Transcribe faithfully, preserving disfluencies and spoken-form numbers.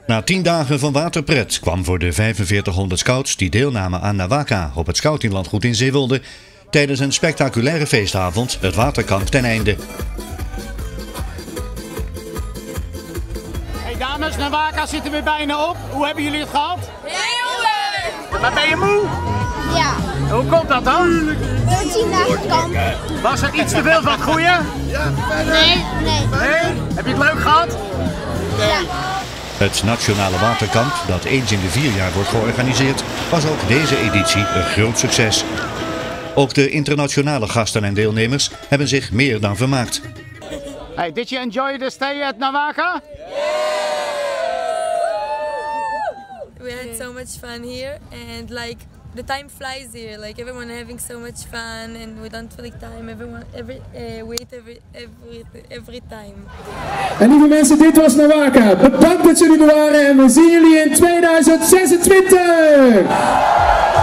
Na tien dagen van waterpret kwam voor de vijfenveertighonderd scouts die deelnamen aan Nawaka op het scoutinglandgoed in Zeewolde tijdens een spectaculaire feestavond het waterkamp ten einde. Hey dames, Nawaka zit er weer bijna op. Hoe hebben jullie het gehad? Heel leuk! Maar ben je moe? Ja. Hoe komt dat dan? Door tien dagen kamp. Was er iets te veel van het goeie? Nee. Nee. Nee? Heb je het leuk gehad? Ja. Het Nationale Waterkamp, dat eens in de vier jaar wordt georganiseerd, was ook deze editie een groot succes. Ook de internationale gasten en deelnemers hebben zich meer dan vermaakt. Hey, did you enjoy the stay at Nawaka? We had so much fun here, and like the time flies here. Like everyone having so much fun, and we don't feel like time. Everyone, every uh, wait every every every time. En lieve mensen, dit was Nawaka. Bedankt dat jullie er waren en we zien jullie in tweeduizend zesentwintig.